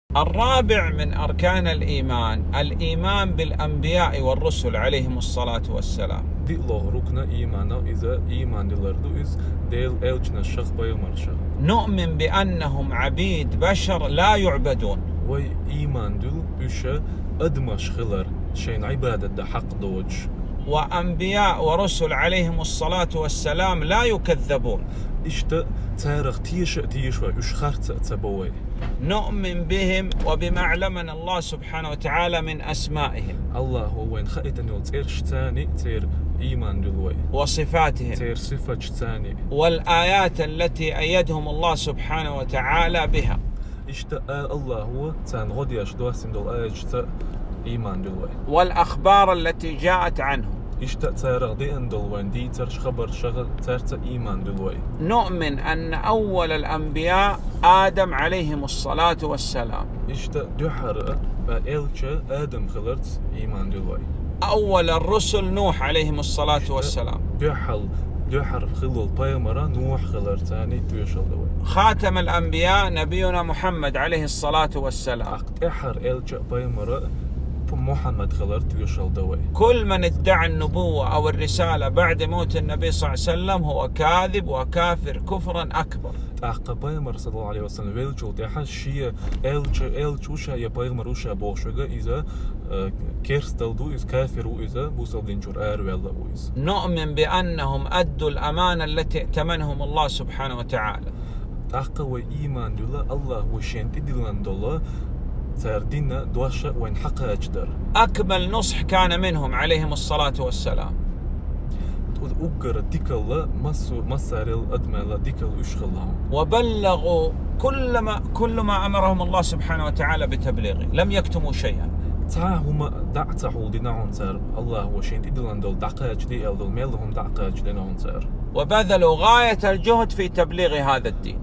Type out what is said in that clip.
الرابع من أركان الإيمان الإيمان بالأنبياء والرسل عليهم الصلاة والسلام. نؤمن بأنهم عبيد بشر لا يعبدون. وأنبياء ورسل عليهم الصلاة والسلام لا يكذبون. نؤمن بهم وبما علمنا الله سبحانه وتعالى من أسمائهم وصفاتهم والآيات التي أيدهم الله سبحانه وتعالى بها. والأخبار التي جاءت عنهم. نؤمن أن أول الأنبياء آدم عليهم الصلاة والسلام. أول الرسل نوح عليهم الصلاة والسلام. خاتم الأنبياء نبينا محمد عليه الصلاة والسلام. كل من ادعى النبوة أو الرسالة بعد موت النبي صلى الله عليه وسلم هو كاذب وكافر كفرا أكبر. نؤمن بأنهم أدوا الأمانة التي ائتمنهم الله سبحانه وتعالى. أكمل نصح كان منهم عليهم الصلاة والسلام. وبلغوا كل ما أمرهم الله سبحانه وتعالى بتبليغه، لم يكتموا شيئا. وبذلوا غاية الجهد في تبليغ هذا الدين.